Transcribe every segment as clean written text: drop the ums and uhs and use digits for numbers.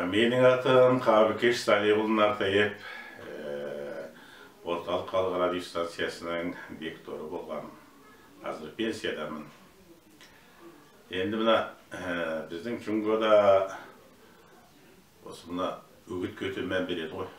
Менің атым Қабыкеш Салиғұл Нартаев, орталық халық радиостанциясының директоры болған. Қазір пенсиядамын. Енді мына біздің Жүнгода осы мына үгітке өте мән береді ғой.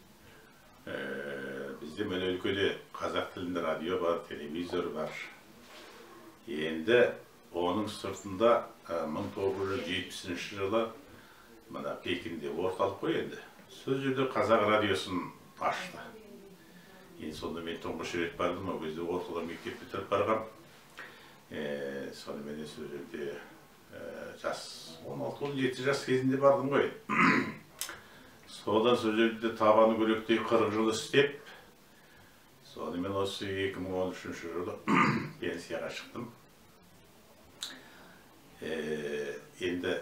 Бізде мына өлкеде қазақ тілінде радио бар, телевизор бар. Енді оның сыртында 1970 жылы мына Пекинде орталық қой енді. Сол жерде қазақ радиосын ашты. Енді сонда мен тұңғыш рет бардым, ол кезде орталық мектеп бітіріп барғам. Сонымен сол жерде жас 16-17 жас кезінде бардым ғой. Содан сол жерде табаны көректей 40 жыл істеп, сонымен осы 2013 жылы пенсияға шықтым. Енді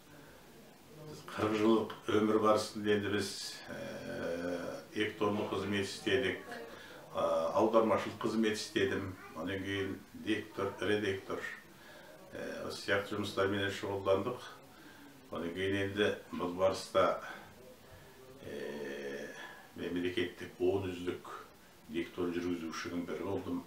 40 жыл өмір барысында енді біз директорлық қызмет істедік, аудармашылық қызмет істедім, онан кейін диктор, редактор, осы сияқты жұмыстармен шұғылдандық. Онан кейін енді бұл барыста мемлекеттік 10 үздік диктор жүргізушінің бірі болдым.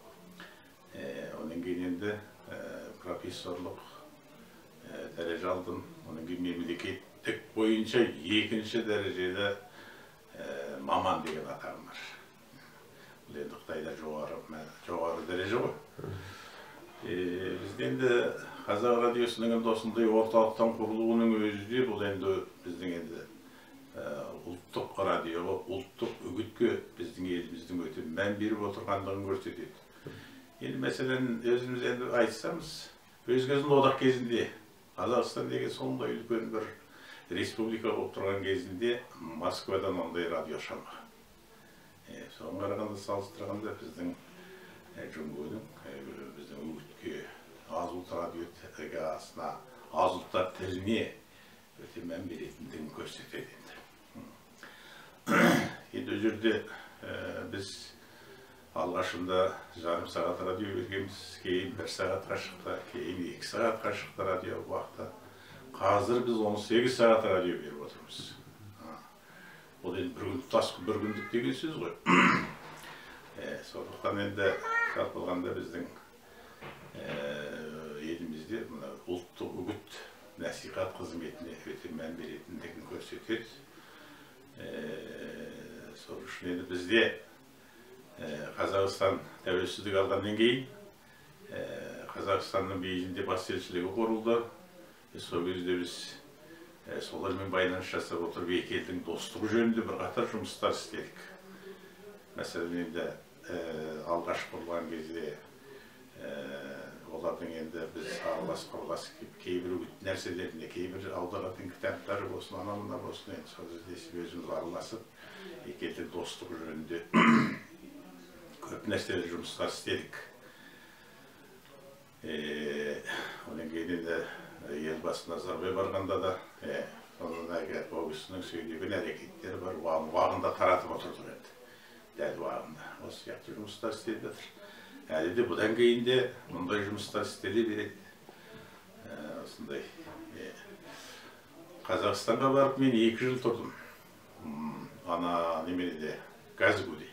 Онан кейін енді профессорлық дәреже алдым. Онан кейін мемлекеттік бойынша 2-ші дәрежелі маман деген атағым бар. Бұл енді Қытайда жоғары дәреже ғой. Бізде енді қазақ радиосының осындай орталықтан құрылуының өзі де бұл енді біздің енді ұлттық радио, ұлттық үгітке біздің еліміздің өте мән беріп отырғандығын көрсетеді. Енді мәселен өзіміз енді айтсамыз, өзгесін одақ кезінде Қазақстан деген сондай үлкен бір республика болып тұрған кезінде Москвадан ондай радио шамға. Соған қарағанда салыстырғанда біздің Жүнгоның біздің үгітке, аз ұлт радиосына, аз ұлттар тіліне өте мән беретіндігін көрсетеді енді. Енді жерде біз алғашында жарым сағат радио бергенбіз, кейін 1 сағатқа шықты, кейін 2 сағатқа шықты радио уақыты. Қазір біз 18 сағат радио беріп отырмыз. Ол енді бір күн тұтас бір күндік деген сөз ғой. Сондықтан енді жалпы алғанда біздің елімізде ұлттық үгіт насихат қызметіне өте мән беретіндігін көрсетеді. Сол үшін енді бізде Қазақстан тәуелсіздік алғаннан кейін Қазақстанның Бейжіңде бас елшілігі құрылды. Сол кезде біз солармен байланыс жасап отырып екі елдің достығы жөнінде бірқатар жұмыстар істедік. Мәселен енді алғаш құрылған кезде олардың енді біз аралас кейбір үгіт нәрселеріне, кейбір аударатын кітаптары болсын, анамына болсын, енді сол кезде өзіміз араласып екі елдің достығы жөнінде көп нәрселер жұмыстар істедік. Онан кейін енді елбасы Назарбаев барғанда да оның ол кісінің сөйлеген әрекеттері бар, уағында таратып отырдық енді. Дәл уағында. Осы сияқты жұмыстар істеліп жатыр. Әлі де бұдан кейін де мұндай жұмыстар істеле береді. Осындай. Қазақстанға барып мен 2 жыл тұрдым. Неменеде, Газгуде.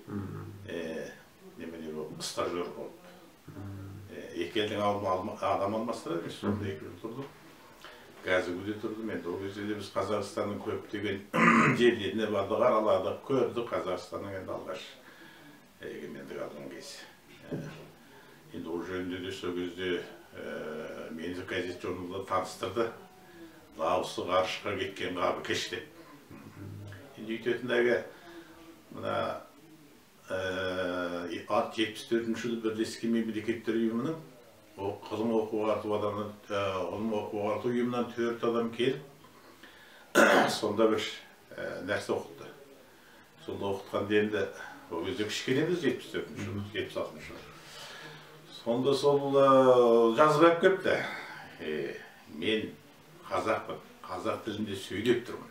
Немене болып, стажер болып. Екі елдің адам алмастырады емес, сонда 2 жыл тұрдым. Газгуде тұрдым. Енді ол кезде біз Қазақстанның көптеген жерлеріне бардық, араладық, көрдік. Қазақстанның енді алғаш егемендік алған кез. Енді ол жөнінде де сол кезде мені газет журналда таныстырды. Дауысы ғарышқа кеткен Қабыкеш деп. Енді үйтетіндегі мына 74-ші жылы Бірлескен Мемлекеттер ұйымының ғылым оқу ағарту ұйымынан 4 адам келіп, сонда бір нәрсе оқытты. Сонда оқытқанда енді ол кезде кішкенеміз 74-ші жылы, 76-ші жылы. Сонда сол жазып көпті. Мен қазақпын, қазақ тілінде сөйлеп тұрмын.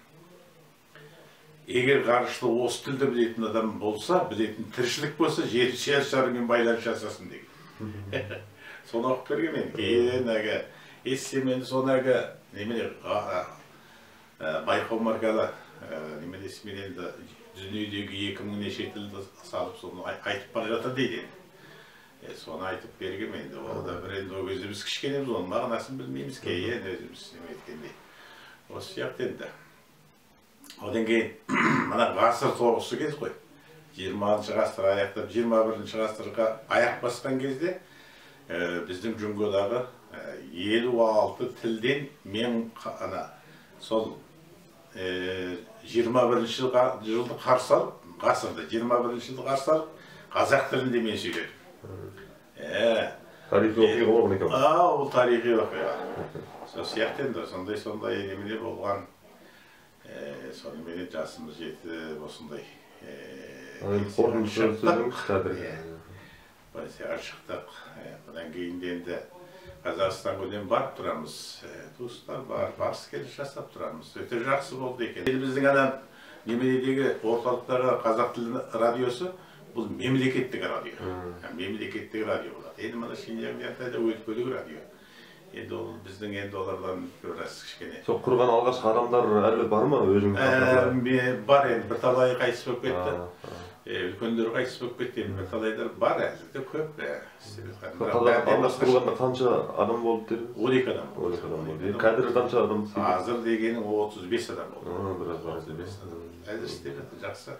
Егер ғарышты осы тілді білетін адам болса, білетін тіршілік болса, жер шарымен байланыс жасасын деген. Соны оқып берген мен. Кейін эссемен соны немене байқау маркалы неме десем енді дүниедегі 2000 неше тілді салып соны айтып бара жатыр дейді. Соны айтып бергем енді. Ол да бір енді ол кезде біз кішкенеміз, оның мағынасын білмейміз кейін өзіміз неме еткендей. Осы сияқты енді. Одан кейін мына ғасыр соғысы кез ғой. 20-шы ғасыр аяқтап 21-ші ғасырға аяқ басқан кезде біздің Жүнгодағы 56 тілден мен сол 21-ші жылды қарсы алып, ғасырда 21-ші жылды қарсы алып, қазақ тілінде мен сөйледім. Тарихи оқиға болған екен. Ол тарихи оқиға. Сол сияқты енді сондай немене болған. Сонымен жасымыз жетіп осындай Полицияға шықтық. Бұдан кейін енді Қазақстан көлден барып тұрамыз. Туыстар бар, барыс келіс жасап тұрамыз. Өте жақсы болды екен. Еліміздің адам немедегі орталықтағы қазақ тілі радиосы бұл мемлекеттік радио. Мемлекеттік радио болады. Енді мына Шинжаңда да өтпелік радио. Енді ол біздің енді олардан біраз кішкене. Сол құрған алғашқы адамдар әлі бар ма өзіңіз? Бар енді, бірталай қайтыс болып кетті. Үлкендер қайтыс болып кетті, енді бірталайдар бар әлі де көп. Алғашқы құрғанда қанша адам болды дедіңіз? 12 адам болды. 12 адам болды. Қазір қанша адам? Қазір дегенің 35 адам болды. Біраз бар. 35 адам. Әзір істеп жатыр, жақсы.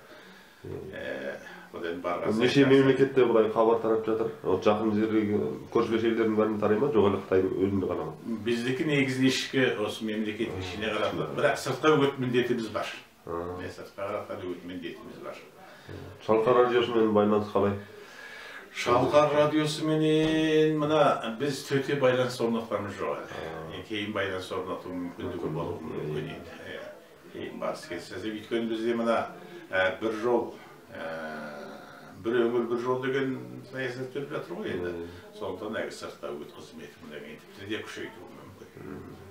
Неше мемлекетте бұлай хабар тарап жатыр? Жақын жердегі көршілес елдердің бәріне тарай ма? Жоқ әлі Қытайдың өзінде ғана ма? Біздікі негізі ішкі осы мемлекеттің ішіне қаратылады. Бірақ сыртқа өгет міндетіміз бар. Сыртқа қаратқан өгет міндетіміз бар. Шалқар радиосымен байланыс қалай? Шалқар радиосымен мына біз төте байланыс орнатқанымыз жоқ. Кейін байланыс орнату мүмкіндігі болуы мүмкін еді. Кейін барыс келсе, өйткені бізде мына бір жол, бір өңір бір жол деген саясат жүріп жатыр ғой енді. Сондықтан сыртқа өгет қызметі тіпті де күшейтуі мүмкін.